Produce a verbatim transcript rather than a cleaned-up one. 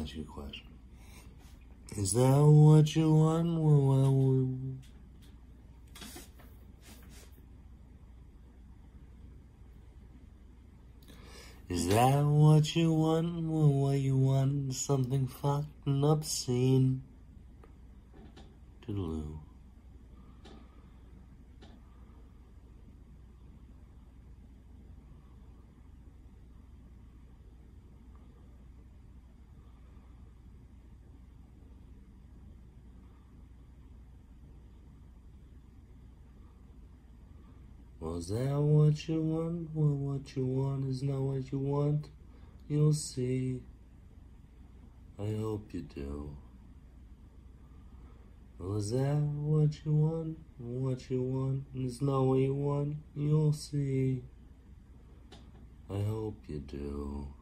ask you a question. Is that what you want? Well, well, well. Is that what you want? Well, what you want? Something fucking obscene. Toodaloo. Was that what you want? Well, what you want is not what you want. You'll see. I hope you do. Was that what you want? What you want is not what you want. You'll see. I hope you do.